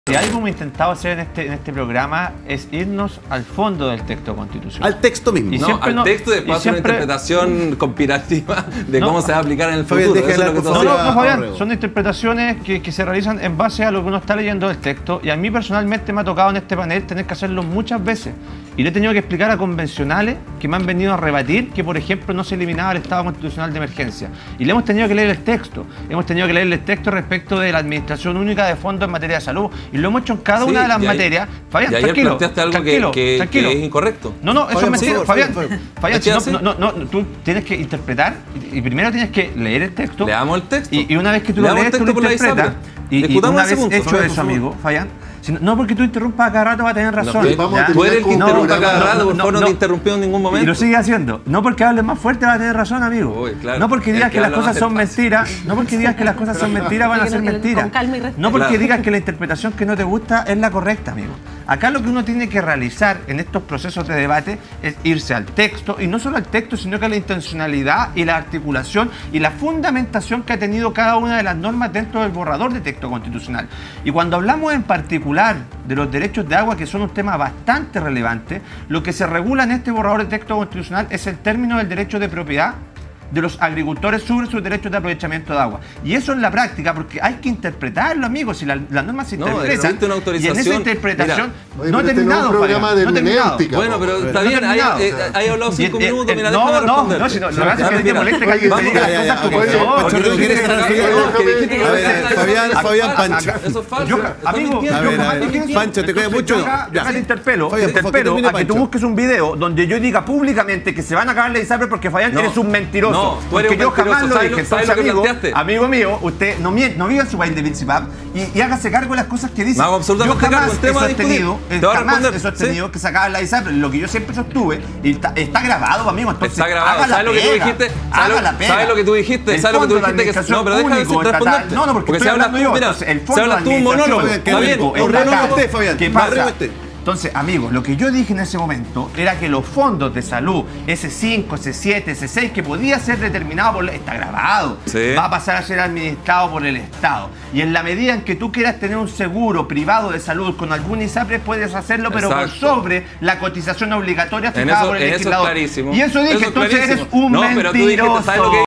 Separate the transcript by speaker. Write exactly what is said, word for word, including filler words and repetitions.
Speaker 1: Si algo hemos intentado hacer en este, en este programa es irnos al fondo del texto constitucional.
Speaker 2: Al texto mismo.
Speaker 1: Y
Speaker 3: no,
Speaker 1: siempre
Speaker 3: al
Speaker 1: no,
Speaker 3: texto después hacer
Speaker 1: siempre,
Speaker 3: una interpretación conspirativa de
Speaker 1: no,
Speaker 3: cómo se va a aplicar en el
Speaker 2: Fabián,
Speaker 3: futuro.
Speaker 2: deja
Speaker 3: Eso es
Speaker 2: de
Speaker 3: lo que tú
Speaker 1: No,
Speaker 3: haces.
Speaker 1: no, no, Fabián,
Speaker 2: Orrego.
Speaker 1: son interpretaciones que, que se realizan en base a lo que uno está leyendo del texto, y a mí personalmente me ha tocado en este panel tener que hacerlo muchas veces, y le he tenido que explicar a convencionales que me han venido a rebatir que, por ejemplo, no se eliminaba el estado constitucional de emergencia, y le hemos tenido que leer el texto, hemos tenido que leer el texto respecto de la administración única de fondos en materia de salud, y lo hemos hecho en cada
Speaker 3: Sí,
Speaker 1: una de las
Speaker 3: y ahí-
Speaker 1: materias. Fabián,
Speaker 3: y ayer
Speaker 1: tranquilo,
Speaker 3: planteaste algo que-
Speaker 1: tranquilo,
Speaker 3: que,
Speaker 1: tranquilo.
Speaker 3: que es incorrecto.
Speaker 1: No, no, eso
Speaker 2: Fabián,
Speaker 1: es mentira,
Speaker 2: por favor,
Speaker 1: Fabián.
Speaker 2: Fabián,
Speaker 1: Fabián,
Speaker 3: ¿Es que
Speaker 1: si
Speaker 3: así?
Speaker 1: no, no, no, no, tú tienes que interpretar, y, y primero tienes que leer el texto.
Speaker 3: Leamos el texto.
Speaker 1: Y, y una vez que tú lo
Speaker 3: Leamos el
Speaker 1: lees, tú
Speaker 3: texto
Speaker 1: lo
Speaker 3: por la
Speaker 1: interpretas.
Speaker 3: ISAPRE.
Speaker 1: Y, y
Speaker 3: Discutamos
Speaker 1: una
Speaker 3: ese
Speaker 1: vez
Speaker 3: punto,
Speaker 1: hecho
Speaker 3: Fabián,
Speaker 1: eso,
Speaker 3: por favor.
Speaker 1: amigo, Fabián, si no, no porque tú interrumpas a cada rato va a tener razón.
Speaker 3: No,
Speaker 2: vamos a
Speaker 1: ¿ya?
Speaker 2: tener
Speaker 3: tú eres el que
Speaker 2: un
Speaker 3: interrumpa
Speaker 2: programa-
Speaker 3: cada rato,
Speaker 1: no,
Speaker 3: por
Speaker 1: no,
Speaker 3: favor, no,
Speaker 1: no.
Speaker 3: te interrumpió en ningún
Speaker 1: Y
Speaker 3: momento.
Speaker 1: lo sigue haciendo. No porque hables más fuerte va a tener razón, amigo.
Speaker 3: Uy, claro.
Speaker 1: No porque
Speaker 3: El
Speaker 1: digas
Speaker 3: que
Speaker 1: que las
Speaker 3: habla
Speaker 1: cosas
Speaker 3: más
Speaker 1: son
Speaker 3: despacio.
Speaker 1: mentiras. No porque digas que las cosas son mentiras van a ser
Speaker 4: Con
Speaker 1: mentiras.
Speaker 4: calma y respeto.
Speaker 1: No porque
Speaker 3: Claro.
Speaker 1: digas que la interpretación que no te gusta es la correcta, amigo. Acá lo que uno tiene que realizar en estos procesos de debate es irse al texto, y no solo al texto, sino que a la intencionalidad y la articulación y la fundamentación que ha tenido cada una de las normas dentro del borrador de texto constitucional. Y cuando hablamos en particular de los derechos de agua, que son un tema bastante relevante, lo que se regula en este borrador de texto constitucional es el término del derecho de propiedad de los agricultores sobre sus derechos de aprovechamiento de agua. Y eso en la práctica, porque hay que interpretarlo, amigos, si la, la norma se
Speaker 3: No,
Speaker 1: interpreta.
Speaker 3: existe una
Speaker 1: Y en
Speaker 3: autorización.
Speaker 1: esa interpretación,
Speaker 2: Oye,
Speaker 1: no
Speaker 2: pero
Speaker 1: he
Speaker 2: este no es
Speaker 1: terminado,
Speaker 2: un programa
Speaker 1: Fabián,
Speaker 2: de
Speaker 1: no he terminado.
Speaker 2: hermenéutica.
Speaker 3: Bueno, pero está
Speaker 1: No he
Speaker 3: bien, hay,
Speaker 1: terminado.
Speaker 3: eh, hay hablado cinco
Speaker 1: Y- y-
Speaker 3: minutos, mira,
Speaker 1: no,
Speaker 3: déjame
Speaker 1: no,
Speaker 3: responder.
Speaker 1: no, si no, lo que pasa es que a ti te
Speaker 3: Mira,
Speaker 1: molesta que alguien te
Speaker 3: vamos,
Speaker 1: diga
Speaker 3: ya,
Speaker 1: las
Speaker 3: ya,
Speaker 1: cosas como
Speaker 3: oye,
Speaker 1: son.
Speaker 3: porque
Speaker 2: Pancho,
Speaker 3: tú
Speaker 2: ¿quieres
Speaker 3: quieres
Speaker 2: cerrar
Speaker 3: sacar-
Speaker 2: el
Speaker 3: no,
Speaker 2: programa?
Speaker 3: que dijiste que
Speaker 2: A
Speaker 3: no
Speaker 2: ver,
Speaker 3: se está-
Speaker 2: Fabián,
Speaker 3: eso es
Speaker 2: Fabián,
Speaker 3: falso.
Speaker 2: Pancho.
Speaker 3: Eso es falso.
Speaker 1: Yo,
Speaker 3: Estás
Speaker 1: amigo,
Speaker 3: mintiendo.
Speaker 2: A
Speaker 1: yo
Speaker 2: ver,
Speaker 1: jamás
Speaker 2: a ver,
Speaker 1: dije eso.
Speaker 2: Pancho, te queda
Speaker 1: Entonces,
Speaker 2: mucho.
Speaker 1: yo acá-
Speaker 2: Ya.
Speaker 1: acá te interpelo,
Speaker 2: Fabián,
Speaker 1: te
Speaker 2: por favor, que
Speaker 1: interpelo
Speaker 2: termine
Speaker 1: a que tú
Speaker 2: Pancho.
Speaker 1: busques un video donde yo diga públicamente que se van a acabar la ISAPRE porque Fabián
Speaker 3: No,
Speaker 1: eres un mentiroso.
Speaker 3: no, tú eres
Speaker 1: porque
Speaker 3: un
Speaker 1: yo
Speaker 3: mentiroso,
Speaker 1: jamás lo
Speaker 3: ¿sabes
Speaker 1: dije.
Speaker 3: lo- sabes
Speaker 1: Entonces,
Speaker 3: lo que
Speaker 1: amigo,
Speaker 3: planteaste?
Speaker 1: amigo mío, usted no, mien- no viva en su país de Principap y, y hágase cargo de las cosas que dice.
Speaker 3: Me hago absolutamente
Speaker 1: yo jamás
Speaker 3: cargo,
Speaker 1: he
Speaker 3: entremos a discutir.
Speaker 1: sostenido,
Speaker 3: Te voy a
Speaker 1: jamás
Speaker 3: responder,
Speaker 1: he sostenido que se acaba la ISAPRE. Lo que yo siempre sostuve, y está, está grabado, amigo. Entonces,
Speaker 3: Está grabado.
Speaker 1: haga la
Speaker 3: ¿Sabes lo que tú
Speaker 1: pega,
Speaker 3: dijiste?
Speaker 1: haga
Speaker 3: ¿Sabes
Speaker 1: la
Speaker 3: lo,
Speaker 1: pega.
Speaker 3: ¿sabes lo que tú dijiste?
Speaker 1: El
Speaker 3: ¿Sabes lo que tú
Speaker 1: fondo de
Speaker 3: dijiste? Que,
Speaker 1: administración
Speaker 3: no, pero deja de
Speaker 1: único estatal.
Speaker 3: responderte.
Speaker 1: No, no, porque
Speaker 3: si
Speaker 1: estoy
Speaker 3: hablas
Speaker 1: hablando
Speaker 3: tú,
Speaker 1: yo.
Speaker 3: mira,
Speaker 1: Entonces, el
Speaker 3: si
Speaker 1: fondo
Speaker 3: hablas
Speaker 1: de
Speaker 3: tú un monólogo.
Speaker 1: administración
Speaker 3: Está bien,
Speaker 1: único
Speaker 3: un
Speaker 1: estatal.
Speaker 3: monólogo.
Speaker 2: usted, Fabián.
Speaker 1: ¿Qué
Speaker 2: Barrio
Speaker 1: pasa?
Speaker 2: usted.
Speaker 1: Entonces, amigos, lo que yo dije en ese momento era que los fondos de salud, ese cinco, ese siete, ese seis, que podía ser determinado por... Está grabado.
Speaker 3: Sí.
Speaker 1: Va a pasar a ser administrado por el Estado. Y en la medida en que tú quieras tener un seguro privado de salud con algún ISAPRE, puedes hacerlo, pero por
Speaker 3: Exacto.
Speaker 1: sobre la cotización obligatoria
Speaker 3: En
Speaker 1: fijada
Speaker 3: eso,
Speaker 1: por el
Speaker 3: en eso es
Speaker 1: legislador.
Speaker 3: clarísimo.
Speaker 1: Y eso dije,
Speaker 3: Eso es
Speaker 1: entonces
Speaker 3: clarísimo.
Speaker 1: eres un
Speaker 3: No, pero tú dijiste, ¿sabes lo que
Speaker 1: mentiroso.